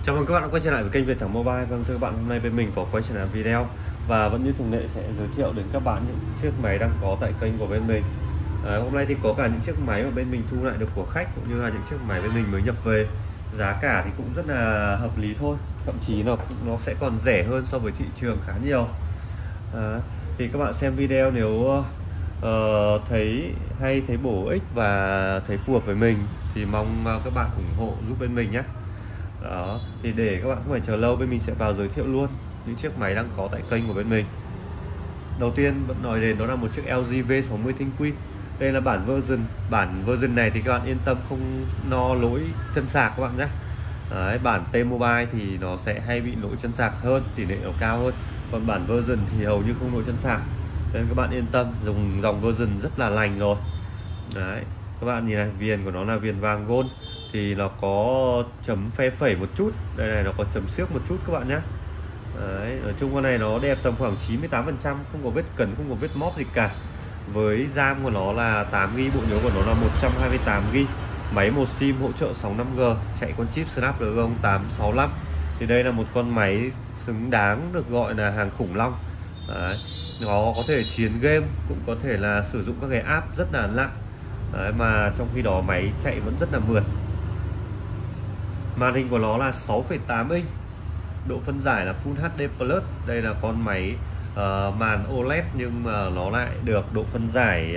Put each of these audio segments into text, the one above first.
Chào mừng các bạn đã quay trở lại với kênh Việt Thắng Mobile. Vâng thưa các bạn, hôm nay bên mình có quay trở lại video và vẫn như thường lệ sẽ giới thiệu đến các bạn những chiếc máy đang có tại kênh của bên mình. Hôm nay thì có cả những chiếc máy mà bên mình thu lại được của khách, cũng như là những chiếc máy bên mình mới nhập về. Giá cả thì cũng rất là hợp lý thôi, thậm chí nó sẽ còn rẻ hơn so với thị trường khá nhiều. Thì các bạn xem video nếu thấy hay, thấy bổ ích và thấy phù hợp với mình thì mong các bạn ủng hộ giúp bên mình nhé. Đó, thì để các bạn không phải chờ lâu, bên mình sẽ vào giới thiệu luôn những chiếc máy đang có tại kênh của bên mình. Đầu tiên vẫn nói đến đó là một chiếc LG V60 ThinQ. Đây là bản version này thì các bạn yên tâm không lo lỗi chân sạc các bạn nhé. Đấy, bản T-Mobile thì nó sẽ hay bị lỗi chân sạc hơn, tỷ lệ nó cao hơn, còn bản version thì hầu như không lỗi chân sạc, nên các bạn yên tâm, dùng dòng version rất là lành rồi. Đấy, các bạn nhìn này, viền của nó là viền vàng gold, thì nó có chấm phe phẩy một chút, đây này, nó có chấm xước một chút các bạn nhé. Đấy, nói chung con này nó đẹp tầm khoảng 98%, không có vết cẩn, không có vết móp gì cả. Với RAM của nó là 8GB, bộ nhớ của nó là 128GB, máy một sim, hỗ trợ sóng 5G, chạy con chip Snapdragon 865. Thì đây là một con máy xứng đáng được gọi là hàng khủng long. Đấy, nó có thể chiến game, cũng có thể là sử dụng các cái app rất là nặng. Đấy, mà trong khi đó máy chạy vẫn rất là mượt. Màn hình của nó là 6,8 inch, độ phân giải là Full HD Plus. Đây là con máy màn OLED nhưng mà nó lại được độ phân giải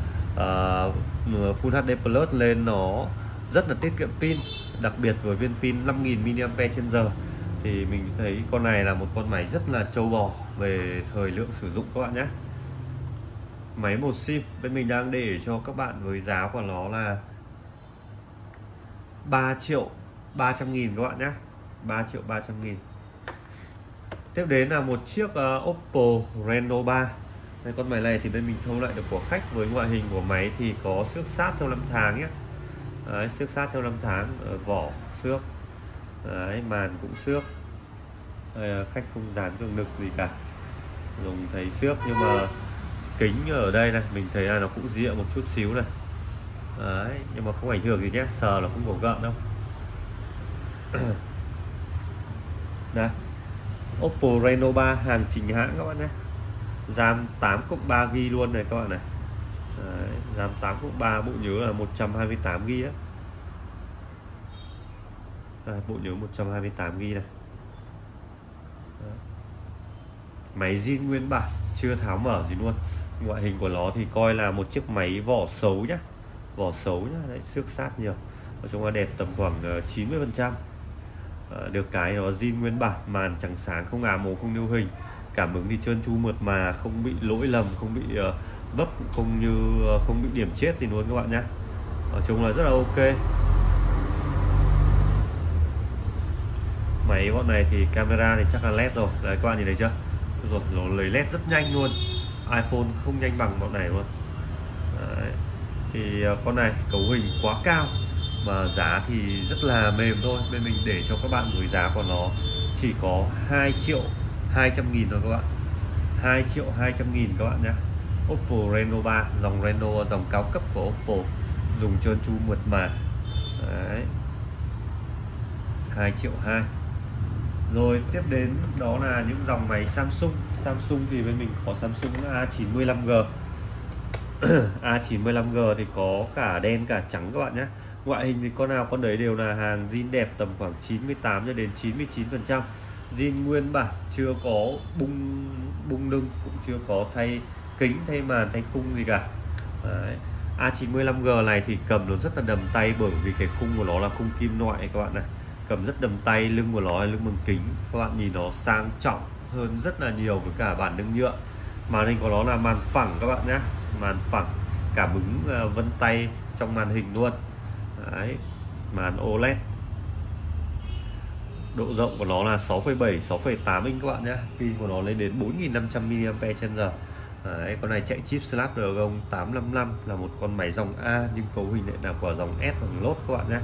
Full HD Plus, lên nó rất là tiết kiệm pin, đặc biệt với viên pin 5000 mAh. Thì mình thấy con này là một con máy rất là trâu bò về thời lượng sử dụng các bạn nhé. Máy một sim bên mình đang để cho các bạn với giá của nó là 3.300.000 các bạn nhé, 3.300.000. Tiếp đến là một chiếc Oppo Reno 3. Đây, con máy này thì bên mình thu lại được của khách, với ngoại hình của máy thì có xước sát theo 5 tháng nhé. Đấy, xước sát theo 5 tháng, vỏ xước. Đấy, màn cũng xước. Đây, khách không dán cường lực gì cả, dùng thấy xước, nhưng mà kính ở đây này mình thấy là nó cũng rịa một chút xíu này. Đấy, nhưng mà không ảnh hưởng gì nhé, sờ là không có gợn đâu. Đây, Oppo Reno 3 hàng chính hãng các bạn nhé, RAM 8+3GB luôn này các bạn này. Đấy, RAM 8+3, bộ nhớ là 128GB đó. Đây, bộ nhớ 128GB này. Đấy, máy zin nguyên bản, chưa tháo mở gì luôn. Ngoại hình của nó thì coi là một chiếc máy vỏ xấu nhá, vỏ xấu nhá. Đấy, xước sát nhiều, nói chung là đẹp tầm khoảng 90%. Được cái nó zin nguyên bản, màn trắng sáng, không ám màu, không lưu hình, cảm ứng thì trơn tru mượt mà, không bị lỗi lầm, không bị vấp, không bị điểm chết gì luôn các bạn nhé. Nói chung là rất là ok. Máy bọn này thì camera thì chắc là LED rồi. Đấy, các bạn nhìn thấy chưa? Rồi, nó lấy LED rất nhanh luôn, iPhone không nhanh bằng bọn này luôn. Đấy, thì con này cấu hình quá cao mà giá thì rất là mềm thôi. Bên mình để cho các bạn với giá của nó chỉ có 2.200.000 thôi các bạn, 2.200.000 các bạn nhé. Oppo Reno 3, dòng Reno, dòng cao cấp của Oppo, dùng trơn tru mượt mà. Đấy, 2.200.000. Rồi tiếp đến đó là những dòng máy Samsung thì bên mình có Samsung A95G. A95G thì có cả đen cả trắng các bạn nhé. Ngoại hình thì con nào con đấy đều là hàng zin đẹp, tầm khoảng 98 cho đến 99%. Zin nguyên bản, chưa có bung lưng, cũng chưa có thay kính, thay màn, thay khung gì cả. Đấy, A95G này thì cầm nó rất là đầm tay, bởi vì cái khung của nó là khung kim loại các bạn này, cầm rất đầm tay. Lưng của nó là lưng bằng kính, các bạn nhìn nó sang trọng hơn rất là nhiều với cả bản lưng nhựa. Màn hình của nó là màn phẳng các bạn nhé, màn phẳng, cảm ứng vân tay trong màn hình luôn. Đấy, màn OLED, độ rộng của nó là 6,7, 6,8 inch các bạn nhé. Pin của nó lên đến 4.500 mAh. Đấy, con này chạy chip Snapdragon 855, là một con máy dòng A nhưng cấu hình lại là của dòng S, dòng lốt các bạn nhé.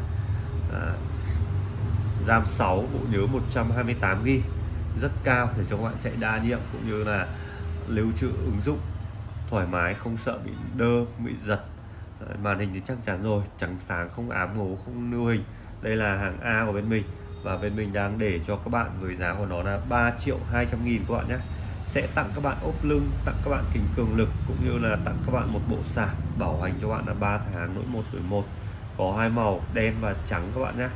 RAM 6, bộ nhớ 128GB, rất cao để cho các bạn chạy đa nhiệm, cũng như là lưu trữ ứng dụng thoải mái, không sợ bị đơ, không bị giật. Đấy, màn hình thì chắc chắn rồi, trắng sáng, không ám ngố, không lưu hình. Đây là hàng A của bên mình. và bên mình đang để cho các bạn với giá của nó là 3.200.000 các bạn nhé. Sẽ tặng các bạn ốp lưng, tặng các bạn kính cường lực, cũng như là tặng các bạn một bộ sạc bảo hành cho bạn là 3 tháng đổi một, có hai màu đen và trắng các bạn nhé.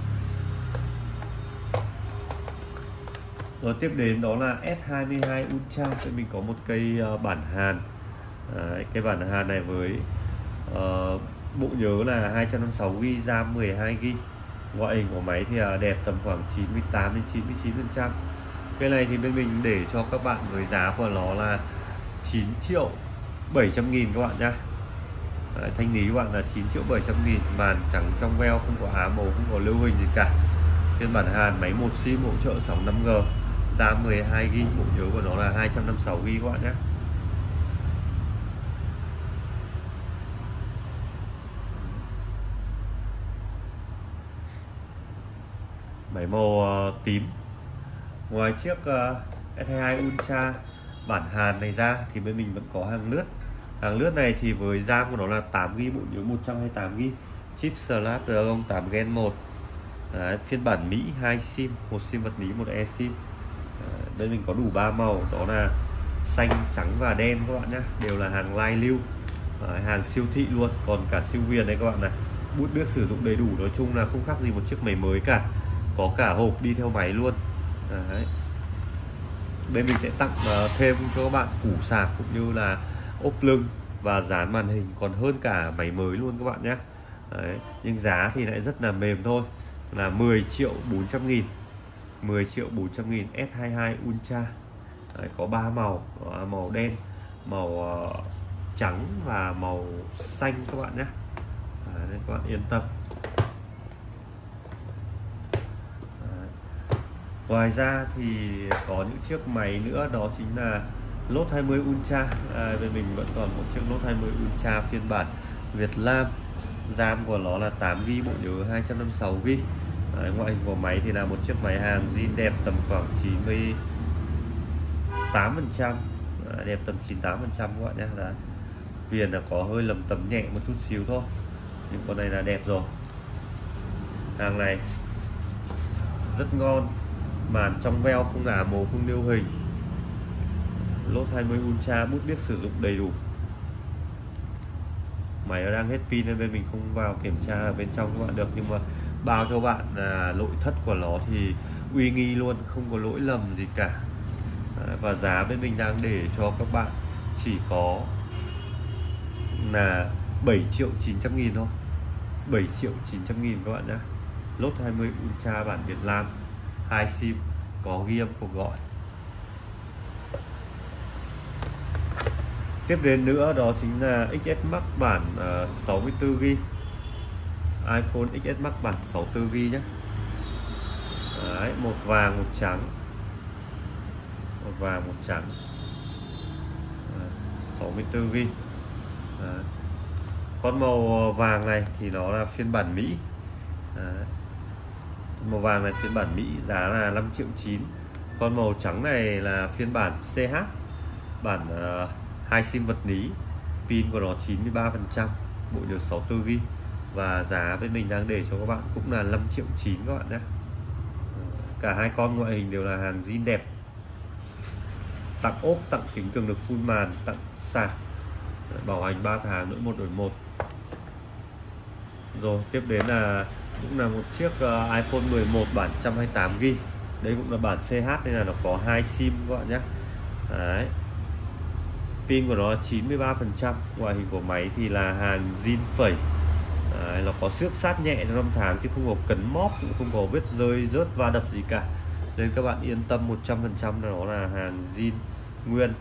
Rồi tiếp đến đó là S22 Ultra. Bên mình có một cây bản Hàn. Cái bản Hàn này với bộ nhớ là 256GB, RAM 12GB. Ngoại hình của máy thì đẹp tầm khoảng 98 đến 99%. Cái này thì bên mình để cho các bạn với giá của nó là 9.700.000 các bạn nhá. Thanh lý các bạn là 9.700.000, màn trắng trong veo, không có á màu, không có lưu huỳnh gì cả. Phiên bản Hàn, máy 1 sim, hỗ trợ sóng 5G, RAM 12GB, bộ nhớ của nó là 256GB các bạn nhé. Máy màu tím. Ngoài chiếc S22 Ultra bản Hàn này ra thì bên mình vẫn có hàng lướt. Hàng lướt này thì với RAM của nó là 8GB, bộ nhớ 128GB, chip Snapdragon 8 Gen 1. Đấy, phiên bản Mỹ 2 sim, một sim vật lý, một eSIM. Bên mình có đủ 3 màu, đó là xanh, trắng và đen các bạn nhé, đều là hàng lai lưu. Hàng siêu thị luôn, còn cả siêu viền đây các bạn này. Bút biết sử dụng đầy đủ, nói chung là không khác gì một chiếc máy mới cả, có cả hộp đi theo máy luôn. Đấy. Bên mình sẽ tặng thêm cho các bạn củ sạc cũng như là ốp lưng và dán màn hình còn hơn cả máy mới luôn các bạn nhé. Đấy. Nhưng giá thì lại rất là mềm thôi, là 10.400.000, 10.400.000 S22 Ultra. Đấy, có 3 màu, màu đen, màu trắng và màu xanh các bạn nhé. Đấy, các bạn yên tâm. Đấy. Ngoài ra thì có những chiếc máy nữa, đó chính là Note 20 Ultra. Bên mình vẫn còn một chiếc Note 20 Ultra phiên bản Việt Nam. RAM của nó là 8GB, bộ nhớ 256GB. Ngoại hình của máy thì là một chiếc máy hàng zin đẹp tầm khoảng 98%, đẹp tầm 98% các bạn nhé. Là viền là có hơi lầm tầm nhẹ một chút xíu thôi, nhưng con này là đẹp rồi. Hàng này rất ngon, màn trong veo, không ngả màu, không lưu hình. Note 20 Ultra, bút biết sử dụng đầy đủ. Máy nó đang hết pin nên bên mình không vào kiểm tra ở bên trong các bạn được, nhưng mà bao cho bạn là nội thất của nó thì uy nghi luôn, không có lỗi lầm gì cả. Và giá bên mình đang để cho các bạn chỉ có là 7.900.000 thôi, 7.900.000 các bạn nhé. Note 20 Ultra bản Việt Nam, 2 sim, có ghi âm cuộc gọi. Tiếp đến nữa đó chính là XS Max bản 64GB, iPhone XS Max bản 64GB nhé. Đấy, một vàng một trắng, một vàng một trắng, 64GB. Đấy. Con màu vàng này thì nó là phiên bản Mỹ. Đấy. Màu vàng này phiên bản Mỹ, giá là 5.900.000. Con màu trắng này là phiên bản CH, bản 2 sim vật lý, pin của nó 93%, bộ nhớ 64GB. Và giá bên mình đang để cho các bạn cũng là 5.900.000 các bạn nhé. Cả hai con ngoại hình đều là hàng zin đẹp, tặng ốp, tặng kính cường lực full màn, tặng sạc, bảo hành 3 tháng đổi một. Rồi tiếp đến là cũng là một chiếc iPhone 11 bản 128GB. Đây cũng là bản CH nên là nó có 2 sim các bạn nhé. Đấy. Pin của nó 93%, ngoại hình của máy thì là hàng zin phẩy. Nó có xước sát nhẹ trong 5 tháng chứ không có cấn móp, cũng không có vết rơi rớt va đập gì cả, nên các bạn yên tâm 100% là nó là hàng zin nguyên.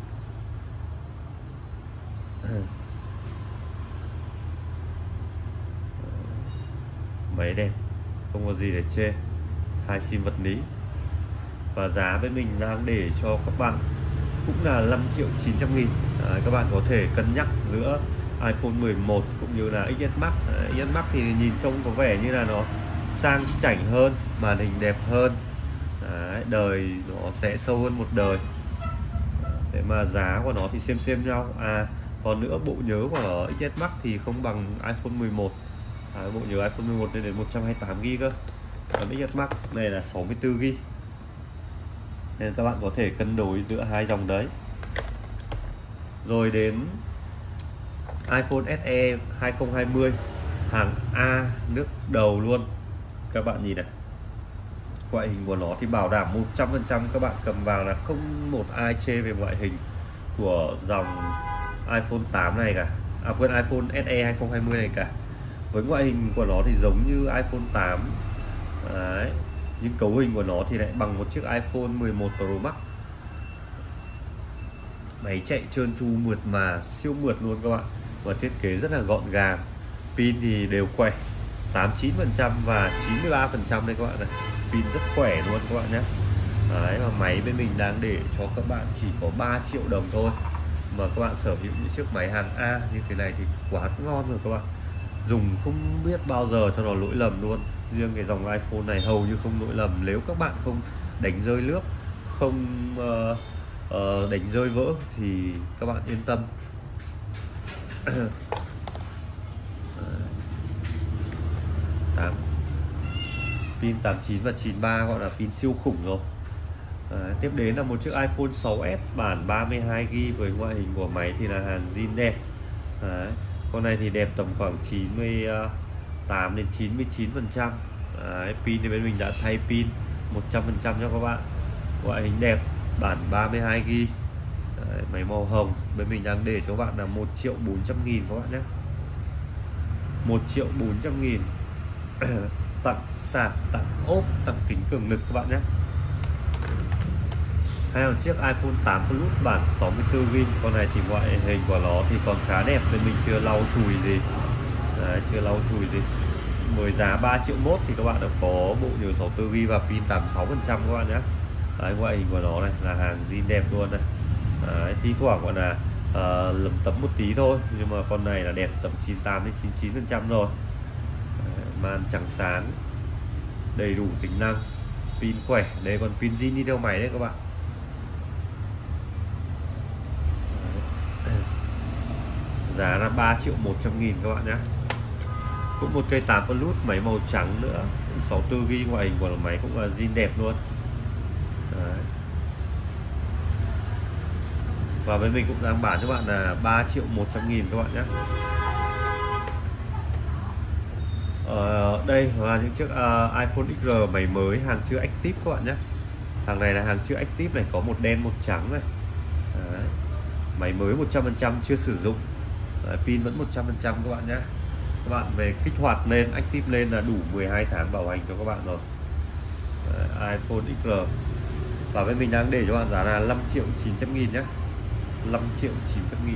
Máy đẹp, không có gì để chê, 2 sim vật lý. Và giá bên mình đang để cho các bạn cũng là 5.900.000. Các bạn có thể cân nhắc giữa iPhone 11 cũng như là XS Max. XS Max thì nhìn trông có vẻ như là nó sang chảnh hơn, màn hình đẹp hơn. Đấy, đời nó sẽ sâu hơn một đời. Thế mà giá của nó thì xem nhau. Còn nữa, bộ nhớ của XS Max thì không bằng iPhone 11. Bộ nhớ iPhone 11 lên đến 128GB cơ. Còn XS Max này là 64GB, nên các bạn có thể cân đối giữa hai dòng đấy. Rồi đến iPhone SE 2020 hàng A nước đầu luôn. Các bạn nhìn này, ngoại hình của nó thì bảo đảm 100% các bạn cầm vào là không một ai chê về ngoại hình của dòng iPhone 8 này cả. Quên, iPhone SE 2020 này cả. Với ngoại hình của nó thì giống như iPhone 8 đấy, nhưng cấu hình của nó thì lại bằng một chiếc iPhone 11 Pro Max. Máy chạy trơn tru mượt mà, siêu mượt luôn các bạn, và thiết kế rất là gọn gàng. Pin thì đều khỏe 89% và 93% đây các bạn này, pin rất khỏe luôn các bạn nhé. Đấy, và máy bên mình đang để cho các bạn chỉ có 3 triệu đồng thôi, mà các bạn sở hữu những chiếc máy hàng A như thế này thì quá ngon rồi các bạn, dùng không biết bao giờ cho nó lỗi lầm luôn. Riêng cái dòng iPhone này hầu như không lỗi lầm, nếu các bạn không đánh rơi nước, không đánh rơi vỡ thì các bạn yên tâm. Pin 89 và 93 gọi là pin siêu khủng rồi. Tiếp đến là một chiếc iPhone 6s bản 32GB với ngoại hình của máy thì là hàng zin đẹp. Con này thì đẹp tầm khoảng 98 đến 99%. Pin thì bên mình đã thay pin 100% cho các bạn. Ngoại hình đẹp, bản 32GB. Máy màu hồng, bên mình đang để cho các bạn là 1.400.000 các bạn nhé. 1.400.000. Tặng sạc, tặng ốp, tặng kính cường lực các bạn nhé. Hay là chiếc iPhone 8 Plus bản 64GB. Con này thì ngoại hình của nó thì còn khá đẹp, nên mình chưa lau chùi gì. Chưa lau chùi gì. Với giá 3.1 triệu thì các bạn đã có bộ nhớ 64GB và pin 86% các bạn nhé. Đấy, ngoại hình của nó này là hàng zin đẹp luôn này. Đấy, thi thoảng gọi là lấm tấm một tí thôi, nhưng mà con này là đẹp tầm 98 đến 99% rồi. Màn trắng sáng, đầy đủ tính năng, pin khỏe. Đây còn pin zin đi theo máy đấy các bạn. Giá là 3.100.000 các bạn nhé. Cũng một cây 8 Plus máy màu trắng nữa, 64GB, ngoại hình của máy cũng là zin đẹp luôn. Đấy. Và bên mình cũng đang bán cho bạn là 3.100.000 các bạn nhé. Đây là những chiếc iPhone XR máy mới hàng chưa active các bạn nhé. Thằng này là hàng chưa active này, có một đen một trắng này. Đấy. Máy mới 100% chưa sử dụng. Đấy, pin vẫn 100% các bạn nhé. Các bạn về kích hoạt lên, active lên là đủ 12 tháng bảo hành cho các bạn rồi. Đấy, iPhone XR. Và bên mình đang để cho bạn giá là 5.900.000 nhé. 5.900.000.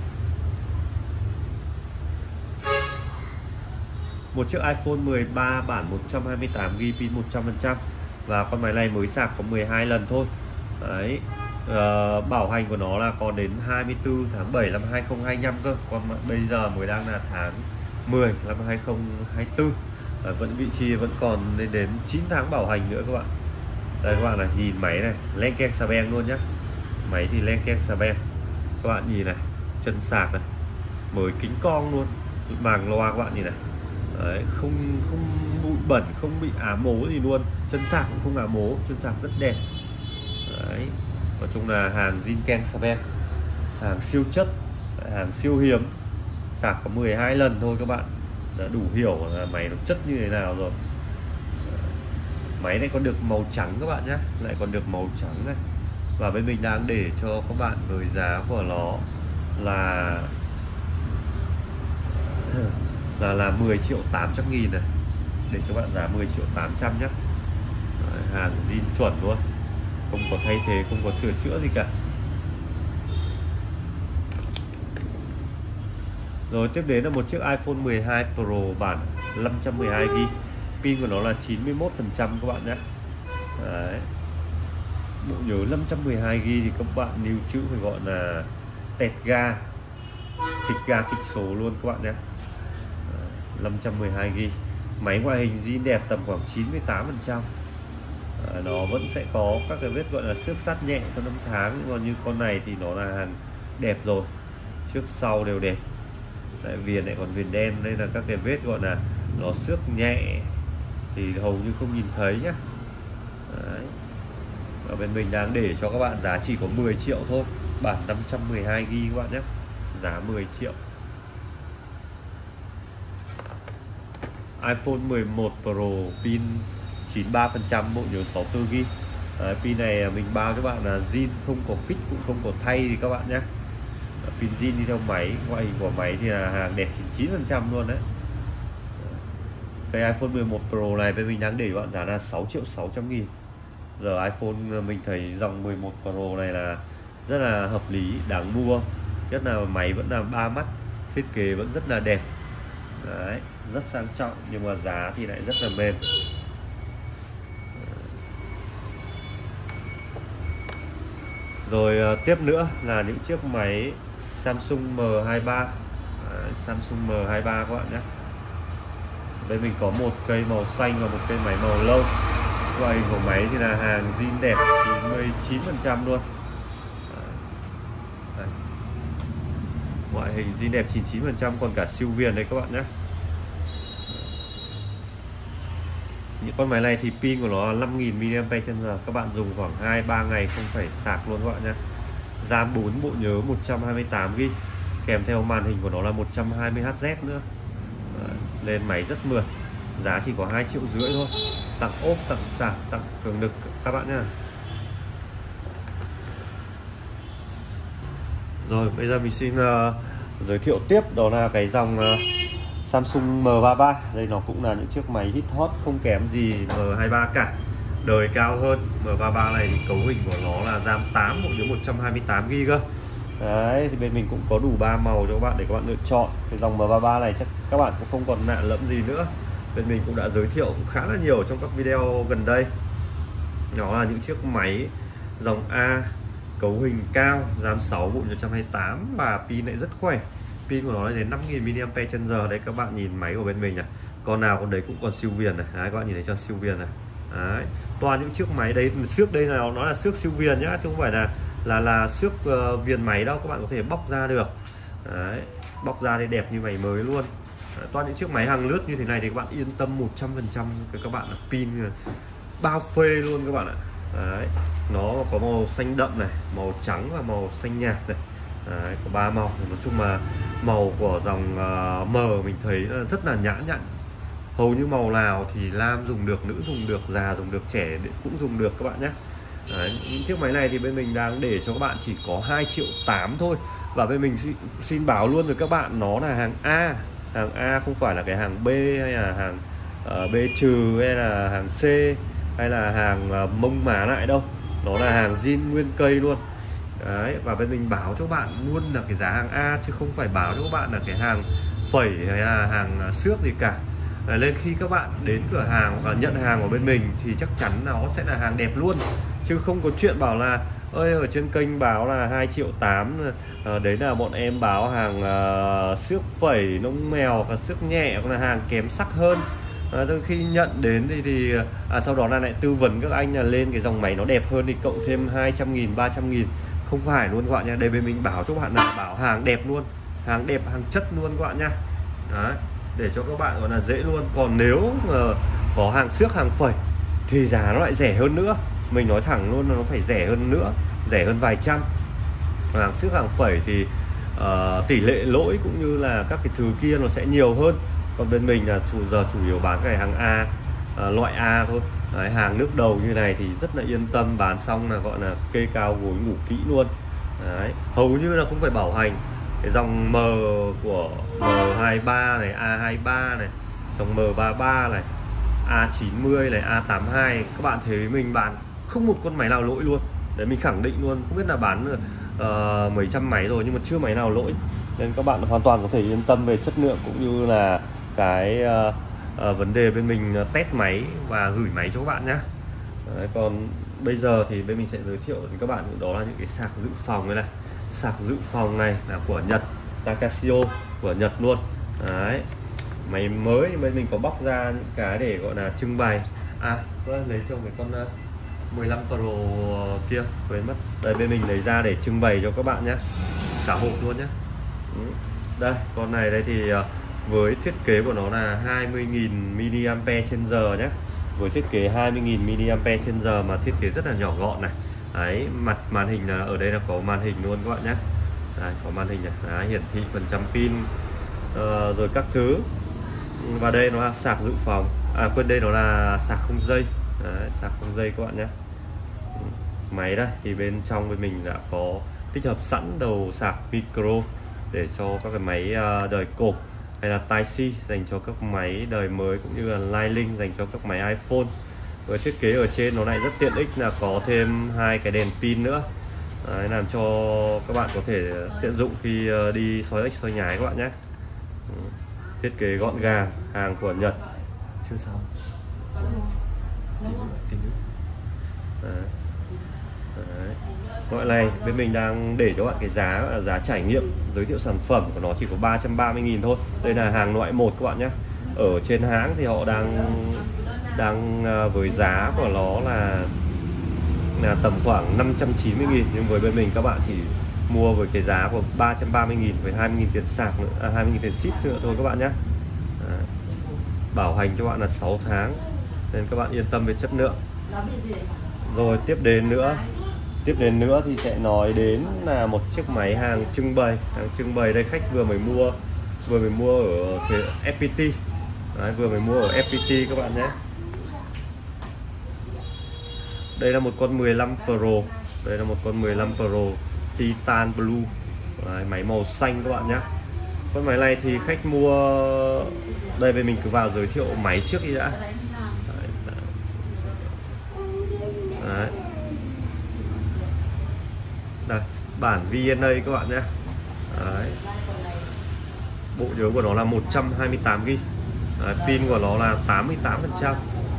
Một chiếc iPhone 13 bản 128GB, pin 100%. Và con máy này mới sạc có 12 lần thôi. Đấy. Bảo hành của nó là còn đến 24 tháng 7 năm 2025 cơ. Còn bây giờ mới đang là tháng 10 năm 2024. Vẫn vị trí vẫn còn lên đến 9 tháng bảo hành nữa các bạn. Đây các bạn này, nhìn máy này, len keng xà beng luôn nhá. Máy thì len keng xà beng. Các bạn nhìn này, chân sạc này, mới kính con luôn, màng loa các bạn nhìn này. Đấy, không bụi bẩn, không bị ám mố gì luôn. Chân sạc cũng không ám mố, chân sạc rất đẹp. Đấy, nói chung là hàng zin keng xà beng, hàng siêu chất, hàng siêu hiếm. Sạc có 12 lần thôi các bạn đã đủ hiểu là máy nó chất như thế nào rồi. Máy này còn được màu trắng các bạn nhé, lại còn được màu trắng này. Và bên mình đang để cho các bạn với giá của nó là 10.800.000 này, để cho bạn giá 10.800.000 nhé. Đấy, hàng zin chuẩn luôn, không có thay thế, không có sửa chữa gì cả. Rồi tiếp đến là một chiếc iPhone 12 Pro bản 512GB, pin của nó là 91% các bạn nhé. Đấy. Bộ nhớ 512GB thì các bạn lưu trữ phải gọi là tẹt ga, kịch ga kịch số luôn các bạn nhé. 512GB, máy ngoại hình zin đẹp tầm khoảng 98%. Nó vẫn sẽ có các cái vết gọi là xước sắt nhẹ trong năm tháng, nhưng mà như con này thì nó là hàng đẹp rồi, trước sau đều đẹp. Tại viền lại còn viền đen, đây là các cái vết gọi là nó xước nhẹ, thì hầu như không nhìn thấy nhá. Đấy. Ở bên mình đang để cho các bạn giá chỉ có 10 triệu thôi, bản 512GB các bạn nhé, giá 10 triệu. iPhone 11 Pro pin 93%, bộ nhớ 64GB. Pin này mình bao cho bạn là zin, không có kích cũng không có thay gì các bạn nhé. Pin zin đi theo máy, ngoại hình của máy thì là hàng đẹp 99% luôn đấy. Cái iPhone 11 Pro này bên mình đang để bạn giá là 6.600.000. Giờ iPhone mình thấy dòng 11 Pro này là rất là hợp lý, đáng mua. Nhất là máy vẫn là 3 mắt, thiết kế vẫn rất là đẹp. Đấy, rất sang trọng nhưng mà giá thì lại rất là mềm. Rồi tiếp nữa là những chiếc máy Samsung M23. Samsung M23 các bạn nhé. Đây mình có một cây màu xanh và một cây máy màu lâu. Loại hình của máy thì là hàng zin đẹp 99% luôn. Đây. Ngoại hình zin đẹp 99%, còn cả siêu viền đây các bạn nhé. Những con máy này thì pin của nó là 5000 mAh, các bạn dùng khoảng 2-3 ngày không phải sạc luôn các bạn nhé. RAM 4, bộ nhớ 128GB, kèm theo màn hình của nó là 120Hz nữa. Lên máy rất mượt, giá chỉ có 2,5 triệu thôi, tặng ốp, tặng sạc, tặng cường lực các bạn nhé. Rồi bây giờ mình xin giới thiệu tiếp, đó là cái dòng Samsung M33. Đây nó cũng là những chiếc máy hit hot không kém gì M23 cả, đời cao hơn. M33 này thì cấu hình của nó là RAM 8, bộ nhớ 128GB cơ. Đấy, thì bên mình cũng có đủ 3 màu cho các bạn để các bạn lựa chọn. Cái dòng M33 này chắc các bạn cũng không còn lạ lẫm gì nữa, bên mình cũng đã giới thiệu khá là nhiều trong các video gần đây. Nó là những chiếc máy dòng A, cấu hình cao, RAM 6, bộ nhớ 128 và pin lại rất khỏe. Pin của nó lên đến 5000 mAh. Đấy các bạn nhìn máy của bên mình này, con nào con đấy cũng còn siêu viền này. Đấy, các bạn nhìn thấy cho siêu viền này. Đấy, toàn những chiếc máy đấy, xước đây là nó là xước siêu viền nhá, chứ không phải là xước viền máy đâu, các bạn có thể bóc ra được. Đấy, bóc ra thì đẹp như máy mới luôn. Đấy, toàn những chiếc máy hàng lướt như thế này thì các bạn yên tâm 100% các bạn là pin bao phê luôn các bạn ạ. Đấy, nó có màu xanh đậm này, màu trắng và màu xanh nhạt này. Đấy, có 3 màu. Nói chung là màu của dòng M mình thấy rất là nhã nhặn. Hầu như màu nào thì nam dùng được, nữ dùng được, già dùng được, trẻ cũng dùng được các bạn nhé. Đấy, những chiếc máy này thì bên mình đang để cho các bạn chỉ có 2,8 triệu thôi. Và bên mình xin báo luôn với các bạn, nó là hàng A. Hàng A không phải là cái hàng B hay là hàng B trừ hay là hàng C hay là hàng mông má lại đâu. Nó là hàng zin nguyên cây luôn. Đấy, và bên mình báo cho bạn luôn là cái giá hàng A, chứ không phải báo cho các bạn là cái hàng phẩy hay là hàng xước gì cả. Nên khi các bạn đến cửa hàng và nhận hàng của bên mình thì chắc chắn nó sẽ là hàng đẹp luôn, chứ không có chuyện bảo là ơi ở trên kênh báo là 2,8 triệu, đấy là bọn em báo hàng xước phẩy, nông mèo và xước nhẹ, hoặc là hàng kém sắc hơn. Khi nhận đến thì sau đó là lại tư vấn các anh là lên cái dòng máy nó đẹp hơn thì cộng thêm 200.000, 300.000. Không phải luôn các bạn nha. Đây bên mình bảo cho các bạn là bảo hàng đẹp luôn, hàng đẹp, hàng chất luôn các bạn nha. Đấy, để cho các bạn gọi là dễ luôn. Còn nếu mà có hàng xước, hàng phẩy thì giá nó lại rẻ hơn nữa. Mình nói thẳng luôn là nó phải rẻ hơn nữa, rẻ hơn vài trăm. Hàng xước, hàng phẩy thì tỷ lệ lỗi cũng như là các cái thứ kia nó sẽ nhiều hơn. Còn bên mình là chủ yếu bán cái hàng A, loại A thôi. Đấy, hàng nước đầu như này thì rất là yên tâm, bán xong là gọi là kê cao gối ngủ kỹ luôn. Đấy, hầu như là không phải bảo hành. Cái dòng M của M23 này, A23 này, dòng M33 này, A90 này, A82, các bạn thấy mình bán không một con máy nào lỗi luôn. Đấy, mình khẳng định luôn, không biết là bán mấy trăm máy rồi nhưng mà chưa máy nào lỗi. Nên các bạn hoàn toàn có thể yên tâm về chất lượng cũng như là cái vấn đề bên mình test máy và gửi máy cho các bạn nhé. Đấy, còn bây giờ thì bên mình sẽ giới thiệu với các bạn, đó là những cái sạc dự phòng này. Sạc dự phòng này là của Nhật, Takasio của Nhật luôn. Đấy, máy mới bên mình có bóc ra những cái để gọi là trưng bày. Lấy cho cái con 15 Pro kia quên mất. Đây bên mình lấy ra để trưng bày cho các bạn nhé, cả hộp luôn nhé. Đây, con này đây thì với thiết kế của nó là 20.000 mAh nhé. với thiết kế 20.000 mAh mà thiết kế rất là nhỏ gọn này. Đấy, mặt màn hình là ở đây là có màn hình luôn các bạn nhé. Đấy, có màn hình này. Đấy, hiển thị phần trăm pin rồi các thứ. Và đây nó là sạc dự phòng, quên, đây nó là sạc không dây. Đấy, sạc không dây các bạn nhé. Máy đây thì bên trong bên mình đã có tích hợp sẵn đầu sạc micro để cho các cái máy đời cổ, hay là Type-C dành cho các máy đời mới, cũng như là Lightning dành cho các máy iPhone. Với thiết kế ở trên nó lại rất tiện ích là có thêm 2 cái đèn pin nữa. Đấy, làm cho các bạn có thể tiện dụng khi đi soi ếch soi nhái các bạn nhé. Thiết kế gọn gàng, hàng của Nhật. Chưa xong. Đấy. Đấy. Loại này bên mình đang để cho bạn cái giá trải nghiệm giới thiệu sản phẩm của nó chỉ có 330.000 thôi. Đây là hàng loại 1 các bạn nhé. Ở trên hãng thì họ đang với giá của nó là tầm khoảng 590.000, nhưng với bên mình các bạn chỉ mua với cái giá của 330.000 với 20.000 tiền sạc nữa, 20.000 tiền ship nữa thôi các bạn nhé. Bảo hành cho bạn là 6 tháng nên các bạn yên tâm về chất lượng. Rồi tiếp đến nữa thì sẽ nói đến là một chiếc máy hàng trưng bày đây. Khách vừa mới mua ở FPT. Đấy, vừa mới mua ở FPT các bạn nhé. Đây là một con 15 Pro, Titan Blue. Đấy, máy màu xanh các bạn nhé. Con máy này thì khách mua đây, bên mình cứ vào giới thiệu máy trước đi đã. Đấy. Đây, bản VNA các bạn nhé. Đấy. Bộ nhớ của nó là 128GB. Pin của nó là 88%.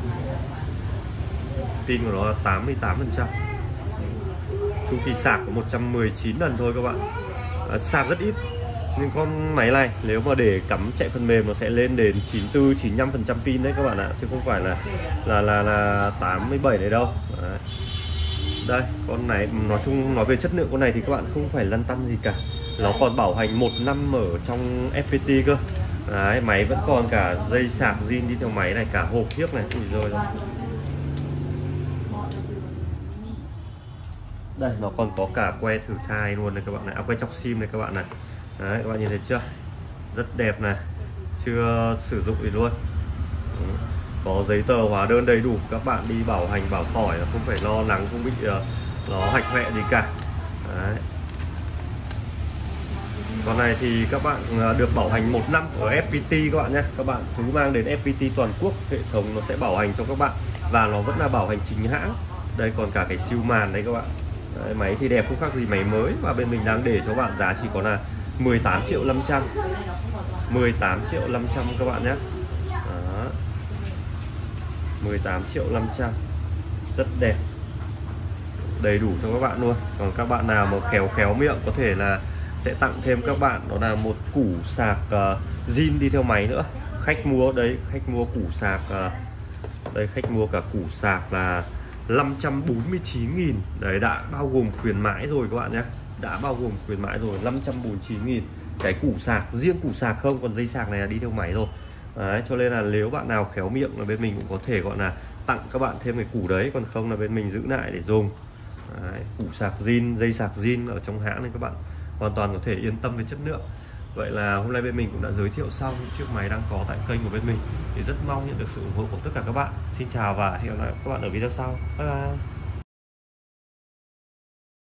Pin của nó là 88%. Chu kỳ sạc có 119 lần thôi các bạn. Sạc rất ít. Nhưng con máy này nếu mà để cắm chạy phần mềm nó sẽ lên đến 94-95% pin đấy các bạn ạ, chứ không phải là 87 đấy đâu. Đấy. Đây, con này nói chung nói về chất lượng con này thì các bạn không phải lăn tăn gì cả. Nó còn bảo hành 1 năm ở trong FPT cơ. Đấy, máy vẫn còn cả dây sạc zin đi theo máy này, cả hộp thiếc này. Ui rồi. Đây, nó còn có cả que thử thai luôn này các bạn này, que chọc sim này các bạn này. Đấy, các bạn nhìn thấy chưa? Rất đẹp này, chưa sử dụng gì luôn. Có giấy tờ hóa đơn đầy đủ, các bạn đi bảo hành bảo tỏi không phải lo lắng không bị nó hạch hoẹ gì cả. Đấy. Con này thì các bạn được bảo hành 1 năm ở FPT các bạn nhé. Các bạn cứ mang đến FPT toàn quốc, hệ thống nó sẽ bảo hành cho các bạn và nó vẫn là bảo hành chính hãng. Đây còn cả cái siêu màn đấy các bạn. Đấy, máy thì đẹp không khác gì máy mới, và bên mình đang để cho bạn giá chỉ có là 18.500.000. 18.500.000 các bạn nhé. 18.500.000. Rất đẹp, đầy đủ cho các bạn luôn. Còn các bạn nào mà khéo miệng có thể là sẽ tặng thêm các bạn đó là một củ sạc zin đi theo máy nữa. Khách mua đấy, khách mua củ sạc đây, khách mua cả củ sạc là 549.000. Đấy, đã bao gồm khuyến mãi rồi các bạn nhé. Đã bao gồm khuyến mãi rồi, 549.000. Cái củ sạc, riêng củ sạc không, còn dây sạc này là đi theo máy rồi. Đấy, cho nên là nếu bạn nào khéo miệng là bên mình cũng có thể gọi là tặng các bạn thêm cái củ đấy, còn không là bên mình giữ lại để dùng. Đấy, củ sạc zin, dây sạc zin ở trong hãng nên các bạn hoàn toàn có thể yên tâm về chất lượng. Vậy là hôm nay bên mình cũng đã giới thiệu xong những chiếc máy đang có tại kênh của bên mình, thì rất mong nhận được sự ủng hộ của tất cả các bạn. Xin chào và hẹn gặp lại các bạn ở video sau. Bye bye.